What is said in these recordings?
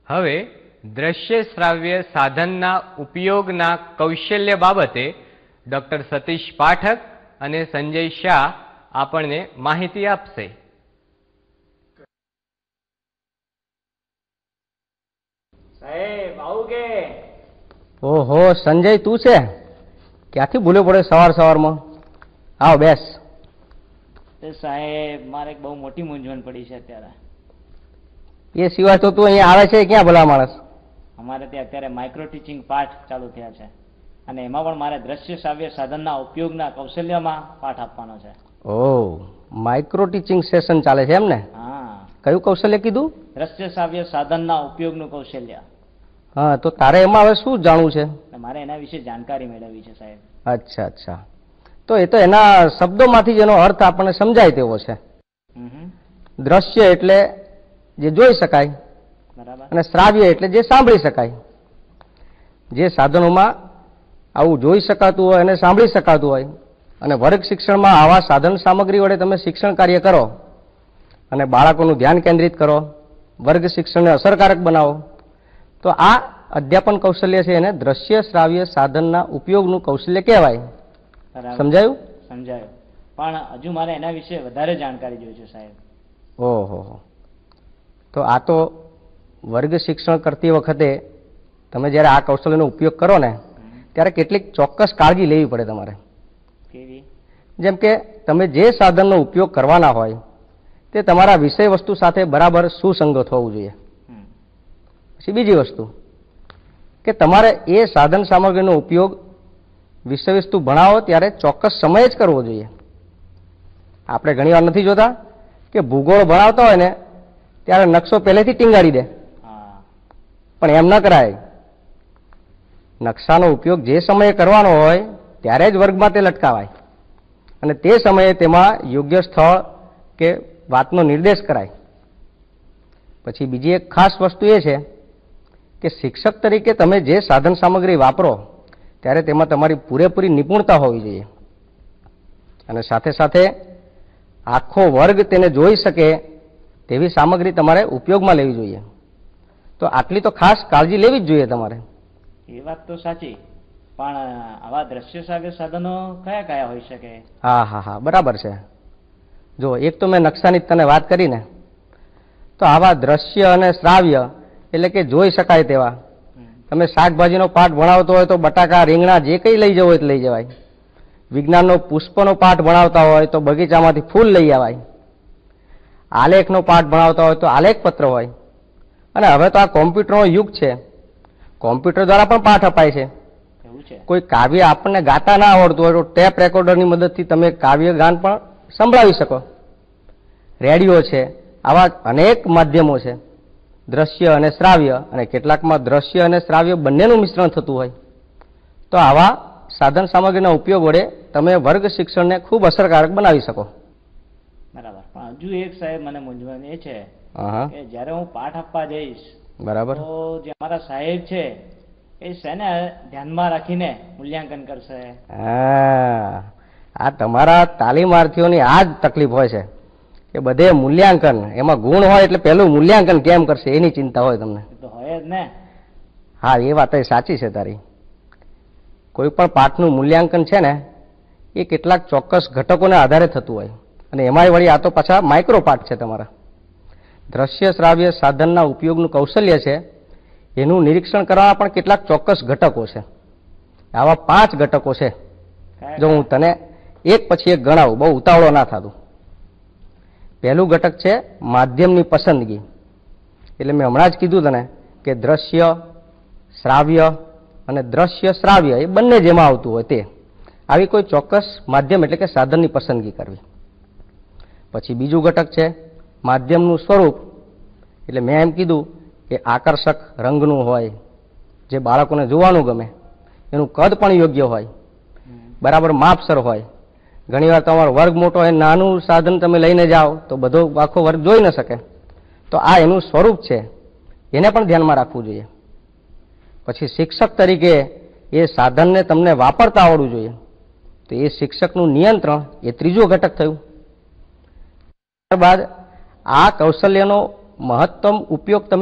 હવે દ્રશ્ય શ્રાવ્ય સાધનના ઉપયોગના કૌશલ્ય બાબતે ડોક્ટર સતીશ પાઠક અને સંજય શાહ આપણને માહિતી આપશે. સાહેબ આવું કે? ઓહો સંજય, તું છે? ક્યાંથી ભૂલ્યો પડે સવાર સવારમાં? આવ બેસ. સાહેબ મારે બહુ મોટી મૂંઝવણ પડી છે અત્યારે. એ સિવાય તો તું અહીંયા આવે છે ક્યાં ભલા માણસ? અમારે ત્યાં અત્યારે માઇક્રો ટીચિંગ પાઠ ચાલુ થયા છે અને એમાં પણ મારે દ્રશ્ય શ્રાવ્ય સાધનના ઉપયોગના કૌશલ્યમાં પાઠ આપવાનો છે. ઓહ, માઇક્રો ટીચિંગ સેશન ચાલે છે એમ ને? હા. કયું કૌશલ્ય કીધું? દ્રશ્ય શ્રાવ્ય સાધનના ઉપયોગનું કૌશલ્ય. હા, તો તારે એમાં હવે શું જાણવું છે? મારે એના વિશે જાણકારી મેળવવી છે સાહેબ. અચ્છા અચ્છા, તો એ તો એના શબ્દોમાંથી જ એનો અર્થ આપણને સમજાય તેવો છે. દ્રશ્ય એટલે જે જોઈ શકાય, બરાબર, અને શ્રાવ્ય એટલે જે સાંભળી શકાય. જે સાધનોમાં આવું જોઈ શકાતું હોય અને સાંભળી શકાતું હોય, અને વર્ગ શિક્ષણમાં આવા સાધન સામગ્રી વડે તમે શિક્ષણ કાર્ય કરો અને બાળકોનું ધ્યાન કેન્દ્રિત કરો, વર્ગ શિક્ષણને અસરકારક બનાવો, તો આ અધ્યાપન કૌશલ્ય છે એને દ્રશ્ય શ્રાવ્ય સાધનના ઉપયોગનું કૌશલ્ય કહેવાય. સમજાયું? સમજાયું. પણ હજુ મારે એના વિશે વધારે જાણકારી જોઈએ છે સાહેબ. ઓહો, તો આ તો વર્ગ શિક્ષણ કરતી વખતે તમે જ્યારે આ કૌશલ્યનો ઉપયોગ કરો ને ત્યારે કેટલીક ચોક્કસ કાળજી લેવી પડે તમારે. કેવી? જેમ કે તમે જે સાધનનો ઉપયોગ કરવાના હોય તે તમારા વિષય વસ્તુ સાથે બરાબર સુસંગત હોવું જોઈએ. પછી બીજી વસ્તુ કે તમારે એ સાધન સામગ્રીનો ઉપયોગ વિષય વસ્તુ ભણાવો ત્યારે ચોક્કસ સમયે જ કરવો જોઈએ. આપણે ઘણી વાર નથી જોતા કે ભૂગોળ ભણાવતા હોય ને ત્યારે નકશો પહેલેથી ટીંગાડી દે, પણ એમ ન કરાય. નકશાનો ઉપયોગ જે સમયે કરવાનો હોય ત્યારે જ વર્ગમાં તે લટકાવાય અને તે સમયે તેમાં યોગ્ય સ્થળ કે વાતનો નિર્દેશ કરાય. પછી બીજી એક ખાસ વસ્તુ એ છે કે શિક્ષક તરીકે તમે જે સાધન સામગ્રી વાપરો ત્યારે તેમાં તમારી પૂરેપૂરી નિપુણતા હોવી જોઈએ અને સાથે સાથે આખો વર્ગ તેને જોઈ શકે તેવી સામગ્રી તમારે ઉપયોગમાં લેવી જોઈએ. તો આટલી તો ખાસ કાળજી લેવી જ જોઈએ તમારે. એ વાત તો સાચી, પણ આવા દ્રશ્ય શ્રાવ્ય સાધનો કયા કયા હોઈ શકે? હા હા હા, બરાબર છે. જો એક તો મેં નકશાની તને વાત કરી ને, તો આવા દ્રશ્ય અને શ્રાવ્ય એટલે કે જોઈ શકાય તેવા. તમે શાકભાજીનો પાઠ ભણાવતો હોય તો બટાકા રીંગણા જે કંઈ લઈ જવું હોય તો લઈ જવાય. વિજ્ઞાનનો પુષ્પનો પાઠ ભણાવતા હોય તો બગીચામાંથી ફૂલ લઈ આવાય. આલેખનો પાઠ ભણાવતા હોય તો આલેખ પત્ર હોય. અને હવે તો આ કોમ્પ્યુટરનો યુગ છે, કોમ્પ્યુટર દ્વારા પણ પાઠ અપાય છે. કોઈ કાવ્ય આપણને ગાતા ના આવડતું હોય તો ટેપ રેકોર્ડરની મદદથી તમે કાવ્ય ગાન પણ સંભળાવી શકો. રેડિયો છે, આવા અનેક માધ્યમો છે દ્રશ્ય અને શ્રાવ્ય, અને કેટલાકમાં દ્રશ્ય અને શ્રાવ્ય બંનેનું મિશ્રણ થતું હોય. તો આવા સાધન સામગ્રીના ઉપયોગ વડે તમે વર્ગ શિક્ષણને ખૂબ અસરકારક બનાવી શકો. બરાબર, પણ હજુ એક સાહેબ મને મૂંઝવણ એ છે કે જ્યારે હું પાઠ આપવા જઈશ, બરાબર, તો જે અમારા સાહેબ છે એ શેને ધ્યાનમાં રાખીને મૂલ્યાંકન કરશે? આ તમારા તાલીમાર્થીઓની આ જ તકલીફ હોય છે કે બધે મૂલ્યાંકન, એમાં ગુણ હોય એટલે પહેલું મૂલ્યાંકન કેમ કરશે એની ચિંતા હોય તમને. તો હોય જ ને. હા, એ વાત સાચી છે તારી. કોઈ પણ પાઠનું મૂલ્યાંકન છે ને એ કેટલાક ચોક્કસ ઘટકોને આધારે થતું હોય, અને એમાંય વળી આ તો પાછા માઇક્રો પાઠ છે તમારા. દ્રશ્ય શ્રાવ્ય સાધનના ઉપયોગનું કૌશલ્ય છે એનું નિરીક્ષણ કરવા પણ કેટલાક ચોક્કસ ઘટકો છે. આવા 5 ઘટકો છે. જો હું તને એક પછી એક ગણાવું, બહુ ઉતાવળો ના થતું. પહેલું ઘટક છે માધ્યમની પસંદગી. એટલે મેં હમણાં જ કીધું તને કે દ્રશ્ય શ્રાવ્ય અને દ્રશ્ય શ્રાવ્ય એ બંને જેમાં આવતું હોય તે આવી કોઈ ચોક્કસ માધ્યમ એટલે કે સાધનની પસંદગી કરવી. પછી બીજું ઘટક છે માધ્યમનું સ્વરૂપ. એટલે મેં એમ કીધું કે આકર્ષક રંગનું હોય, જે બાળકોને જોવાનું ગમે, એનું કદ પણ યોગ્ય હોય, બરાબર માપસર હોય. ઘણીવાર તમારો વર્ગ મોટો હોય, નાનું સાધન તમે લઈને જાઓ તો બધો આખો વર્ગ જોઈ ન શકે. તો આ એનું સ્વરૂપ છે, એને પણ ધ્યાનમાં રાખવું જોઈએ. પછી શિક્ષક તરીકે એ સાધનને તમને વાપરતા આવડવું જોઈએ. તો એ શિક્ષકનું નિયંત્રણ એ ત્રીજું ઘટક થયું. ત્યારબાદ આ કૌશલ્યનો મહત્તમ ઉપયોગ તમે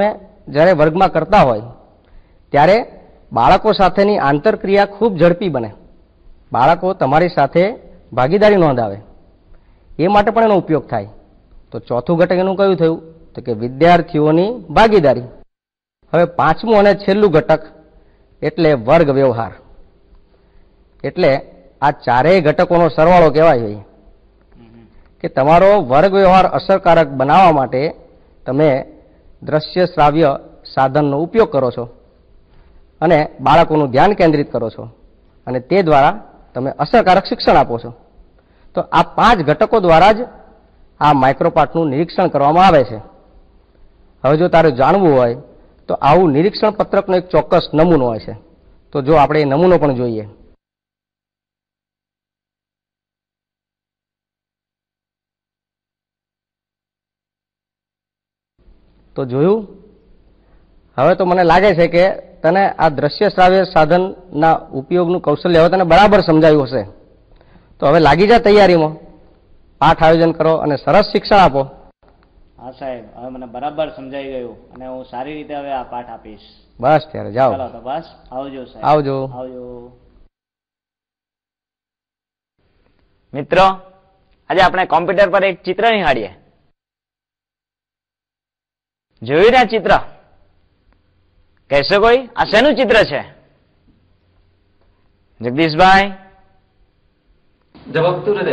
જ્યારે વર્ગમાં કરતા હોય ત્યારે બાળકો સાથેની આંતરક્રિયા ખૂબ ઝડપી બને, બાળકો તમારી સાથે ભાગીદારી નોંધાવે, એ માટે પણ એનો ઉપયોગ થાય. તો ચોથું ઘટક એનું કયું થયું? તો કે વિદ્યાર્થીઓની ભાગીદારી. હવે પાંચમું અને છેલ્લું ઘટક એટલે વર્ગ વ્યવહાર. એટલે આ ચારેય ઘટકોનો સરવાળો કહેવાય છે કે તમારો વર્ગ વ્યવહાર અસરકારક બનાવવા માટે તમે દ્રશ્ય શ્રાવ્ય સાધનનો ઉપયોગ કરો છો અને બાળકોનું ધ્યાન કેન્દ્રિત કરો છો અને તે દ્વારા તમે અસરકારક શિક્ષણ આપો છો. તો આ 5 ઘટકો દ્વારા જ આ માઇક્રોપાર્ટનું નિરીક્ષણ કરવામાં આવે છે. હવે જો તારે જાણવું હોય તો આવું નિરીક્ષણ પત્રકનો એક ચોક્કસ નમૂનો હોય છે. તો જો આપણે એ નમૂનો પણ જોઈએ. તો જોયું? હવે તો મને લાગે છે કે તને આ દ્રશ્ય શ્રાવ્ય સાધનના ઉપયોગનું કૌશલ્ય હવે તને બરાબર સમજાયું હશે. તો હવે લાગી જા તૈયારીમાં, પાઠ આયોજન કરો અને સરસ શિક્ષણ આપો. હા સાહેબ, હવે મને બરાબર સમજાઈ ગયું અને હું સારી રીતે હવે આ પાઠ આપીશ. બસ ત્યારે જાઓ. ચાલો તો બસ, આવજો સાહેબ. આવજો. આવજો. મિત્રો, આજે આપણે કોમ્પ્યુટર પર એક ચિત્ર નિહાળીએ. જોયું ને ચિત્ર? કહેશો કોઈ આ શેનું ચિત્ર છે? જગદીશભાઈ? ઝબકતું હૃદય.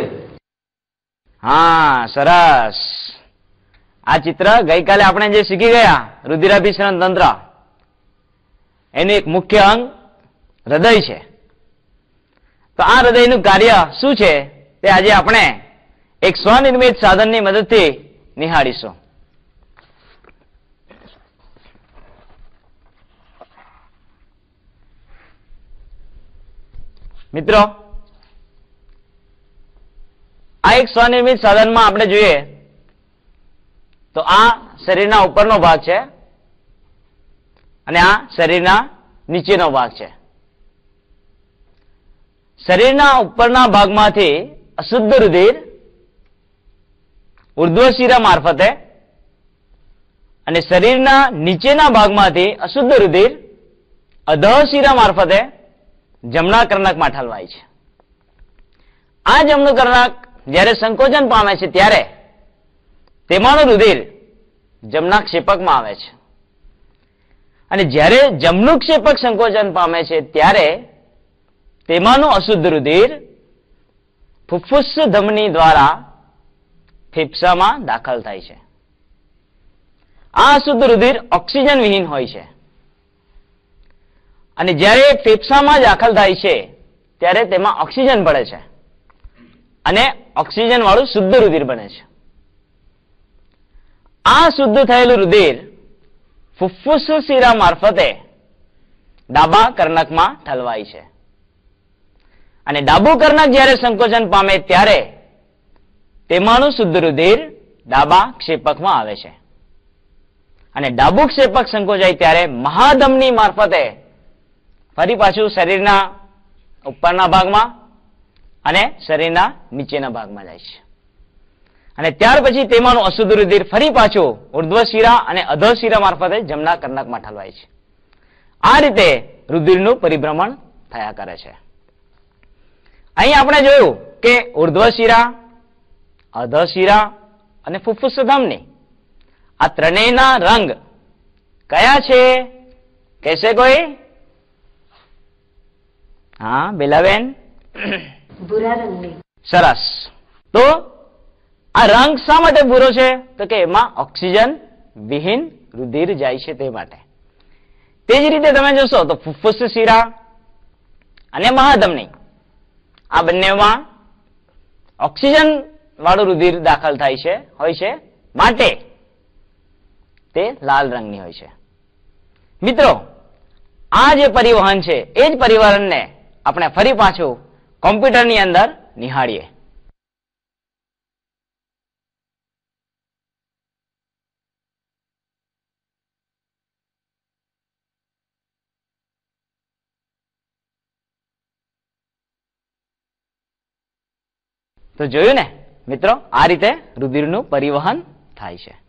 હા, સરસ. આ ચિત્ર ગઈકાલે આપણે જે શીખી ગયા રુધિરાભિસરણ તંત્ર, એનું એક મુખ્ય અંગ હૃદય છે. તો આ હૃદયનું કાર્ય શું છે તે આજે આપણે એક સ્વનિર્મિત સાધનની મદદથી નિહાળીશું. મિત્રો, આ એક સ્વનિર્મિત સાધનમાં આપણે જોઈએ તો આ શરીરના ઉપરનો ભાગ છે અને આ શરીરના નીચેનો ભાગ છે. શરીરના ઉપરના ભાગમાંથી અશુદ્ધ રુધિર ઉર્ધ્વશિરા મારફતે અને શરીરના નીચેના ભાગમાંથી અશુદ્ધ રુધિર અધઃશિરા મારફતે જમણા કર્ણકમાં ઠલવાય છે. આ જમણું કર્ણક જ્યારે સંકોચન પામે છે ત્યારે તેમાંનું રુધિર જમણા ક્ષેપકમાં આવે છે અને જ્યારે જમણું ક્ષેપક સંકોચન પામે છે ત્યારે તેમાંનું અશુદ્ધ રુધિર ફુફ્ફુસ ધમની દ્વારા ફેફસામાં દાખલ થાય છે. આ અશુદ્ધ રુધિર ઓક્સિજન વિહીન હોય છે અને જ્યારે ફેફસામાં દાખલ થાય છે ત્યારે તેમાં ઓક્સિજન ભળે છે અને ઓક્સિજન વાળું શુદ્ધ રુધિર બને છે. આ શુદ્ધ થયેલું રુધિર ફુફ્ફુસ શિરા મારફતે ડાબા કર્ણકમાં ઠલવાય છે અને ડાબું કર્ણક જ્યારે સંકોચન પામે ત્યારે તેમાંનું શુદ્ધ રુધિર ડાબા ક્ષેપકમાં આવે છે અને ડાબું ક્ષેપક સંકોચાય ત્યારે મહાધમની મારફતે ફરી પાછું શરીરના ઉપરના ભાગમાં અને શરીરના નીચેના ભાગમાં જાય છે અને ત્યાર પછી તેમાંનું અશુદ્ધ રુધિર ફરી પાછું ઉર્ધ્વશિરા અને અધઃશિરા મારફતે જમણા કર્ણકમાં ઠલવાય છે. આ રીતે રુધિરનું પરિભ્રમણ થયા કરે છે. અહીં આપણે જોયું કે ઉર્ધ્વશિરા, અધઃશિરા અને ફુફ્ફુસ ધમની આ ત્રણેયના રંગ કયા છે? કહેશે કોઈ? હા, બેલાબેન? ભૂરા રંગની. સરસ. તો આ રંગ શા માટે ભૂરો છે? તો કે એમાં ઓક્સિજન વિહીન રુધિર જાય છે તે માટે. તે જ રીતે તમે જોશો તો ફુફ્ફુસ શિરા અને મહાધમની આ બંનેમાં ઓક્સિજન વાળું રુધિર દાખલ થાય છે હોય છે માટે તે લાલ રંગની હોય છે. મિત્રો, આ જે પરિવહન છે એ જ પરિવહનને આપણે ફરી પાછું કોમ્પ્યુટરની અંદર નિહાળીએ. તો જોયું ને મિત્રો, આ રીતે રુધિરનું પરિવહન થાય છે.